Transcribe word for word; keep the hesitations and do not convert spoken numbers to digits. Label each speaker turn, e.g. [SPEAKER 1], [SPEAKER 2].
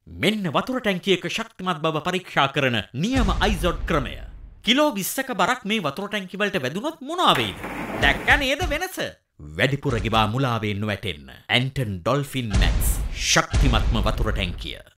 [SPEAKER 1] මෙන්න වතුර ටැංකියක ශක්තිමත් බව පරීක්ෂා කරන නියම අයිසොට් ක්‍රමය. කිලෝ විස්සක බරක් මේ වතුර ටැංකිය වලට වැදුනොත් මොනවා වෙයිද? දැක්ක නේද වෙනස? වැඩිපුර ගෙවා මුලාවෙන් නොවැටෙන්න. ඇන්ටන් ඩොල්ෆින් මැක්ස් ශක්තිමත්ම වතුර ටැංකිය.